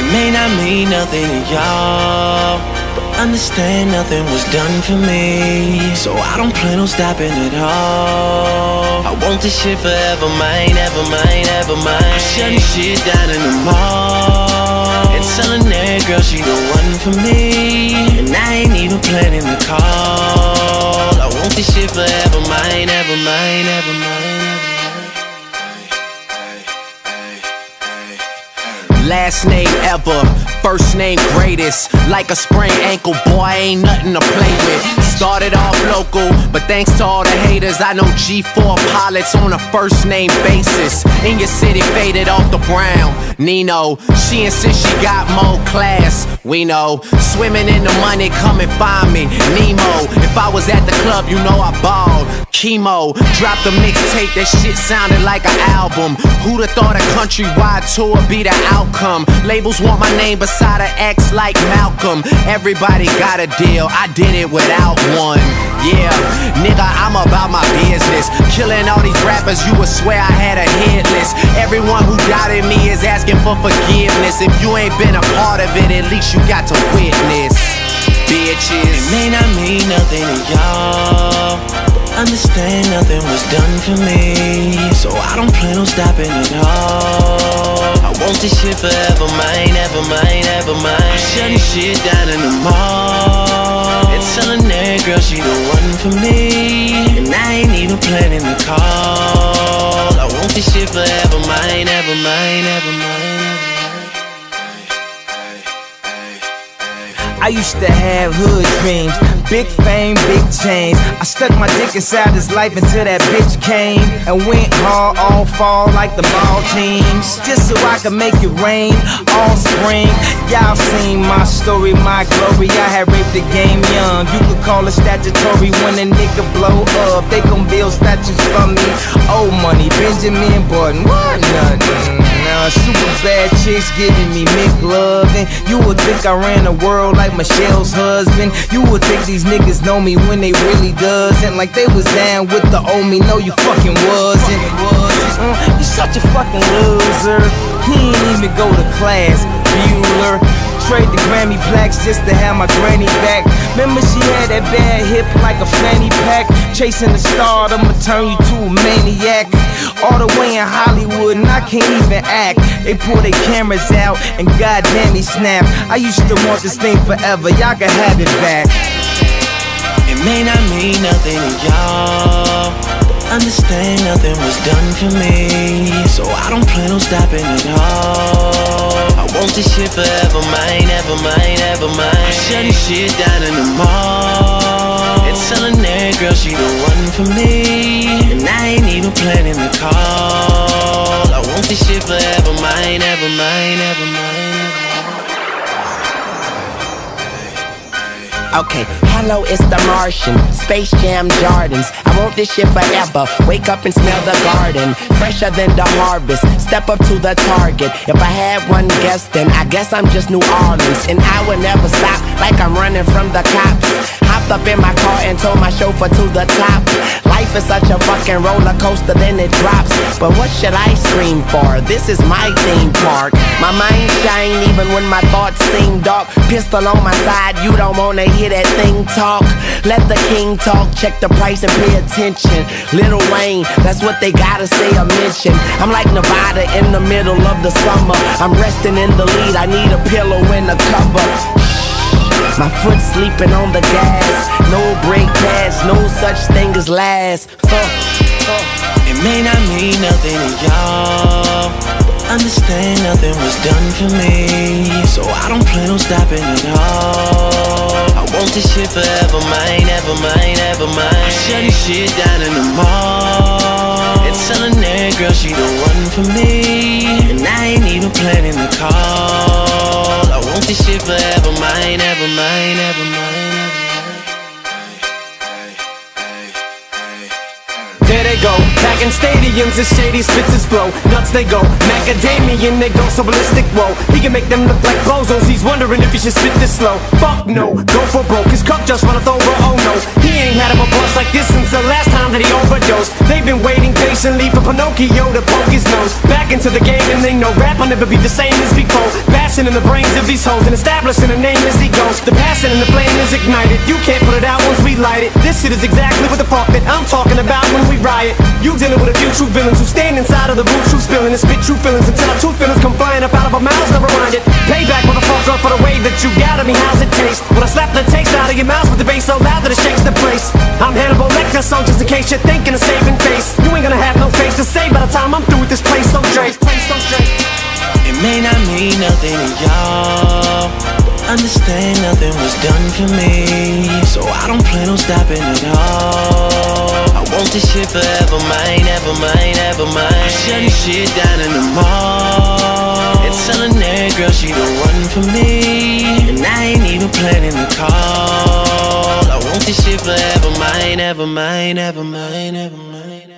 It may not mean nothing to y'all, but understand nothing was done for me. So I don't plan on stopping at all. I want this shit forever mine, ever mine, ever mine. I'm shutting shit down in the mall and telling that girl she the one for me, and I ain't even planning the call. I want this shit forever mine, ever mine, ever mine. Last name ever, first name greatest. Like a sprained ankle, boy, ain't nothing to play with. Started off local, but thanks to all the haters, I know G4 pilots on a first name basis. In your city, faded off the brown. Nino, she insists she got more class. We know, swimming in the money, come and find me. Nemo, if I was at the club, you know I balled. Chemo, dropped a mixtape, that shit sounded like an album. Who'da thought a countrywide tour be the outcome? Labels want my name beside an X like Malcolm. Everybody got a deal, I did it without one. Yeah, nigga, I'm about my business. Killing all these rappers, you would swear I had a hit list. Everyone who doubted me is asking for forgiveness. If you ain't been a part of it, at least you got to witness. Bitches, it may not mean nothing to y'all, understand nothing was done for me. So I don't plan on stopping at all. I want this shit forever mine, ever mine, ever mine. I'm shutting shit down in the mall and telling that girl she the one for me, and I ain't even planning the call. I want this shit forever mine, ever mine, ever mine. I used to have hood dreams, big fame, big chains. I stuck my dick inside his life until that bitch came and went hard all fall like the ball teams, just so I could make it rain all spring. Y'all seen my story, my glory. I had raped the game young. You could call it statutory when a nigga blow up. They gon' build statues for me. Old money, Benjamin Button, what nothing. Super bad chicks giving me McLovin'. You would think I ran the world like Michelle's husband. You would think these niggas know me when they really doesn't. Like they was down with the old me, no you fucking wasn't. You such a fucking loser. He ain't even go to class, Bueller. Trade the Grammy plaques just to have my granny back. Remember she had that bad hip like a fanny pack. Chasing the star, I'ma turn you to a maniac. All the way in Hollywood and I can't even act. They pull their cameras out and goddamn he snap. I used to want this thing forever, y'all can have it back. It may not mean nothing to y'all, understand nothing was done for me. So I don't plan on stopping at all. I want this shit forever mine, ever mine, ever mine. I'm shutting shit down in the mall and telling that girl she the one for me, and I ain't even planning the call. I want this shit forever mine, ever mine, ever mine. okay, hello, it's the Martian, Space Jam Jordans. I want this shit forever, wake up and smell the garden, fresher than the harvest, step up to the target. If I had one guess, then I guess I'm just New Orleans, and I would never stop like I'm running from the cops. Hopped up in my car and told my chauffeur to the top. Life is such a fucking roller coaster, then it drops. But what should I scream for? This is my theme park. My mind shine even when my thoughts seem dark. Pistol on my side, you don't wanna hear that thing talk. Let the king talk, check the price and pay attention. Lil Wayne, that's what they gotta say or mention. I'm like Nevada in the middle of the summer. I'm resting in the lead, I need a pillow and a cover. My foot sleeping on the gas, no brake pads, no such thing as last. It may not mean nothing to y'all, but understand nothing was done for me. So I don't plan on stopping at all. I want this shit forever mine, ever mine, ever mine. Shutting shit down in the mall and telling that girl she the one for me, and I ain't even planning the call. I want this shit forever mine, ever mine, ever mine. There they go. Packing stadiums as shady spits his flow. Nuts they go, macadamian they go so ballistic, whoa. He can make them look like bozos, he's wondering if he should spit this slow. Fuck no, go for broke, his cup just runneth over, oh no. He ain't had him a bust like this since the last time that he overdosed. They've been waiting patiently for Pinocchio to poke his nose back into the game, and they know rap will never be the same as before. Bashing in the brains of these hoes and establishing a name as he goes. The passion and the flame is ignited, you can't put it out once we light it. This shit is exactly what the fuck that I'm talking about when we riot. You dealing with a few true villains who stand inside of the boot, true spilling and spit true feelings until our true feelings come flying up out of our mouths, never mind it. Payback, motherfucker, for the way that you got at me, how's it taste? When I slap the taste out of your mouth with the bass so loud that it shakes the place. I'm Hannibal Lecter, so just in case you're thinking of saving face, you ain't gonna have no face to say by the time I'm through with this place, so Drake. It may not mean nothing to y'all, understand nothing was done for me, so I don't plan on stopping at all. I want this shit forever mine, ever mine, ever mine. I'm shutting shit down in the mall and telling that girl she the one for me, and I ain't even planning to call. I want this shit forever mine, ever mine, ever mine, ever mine.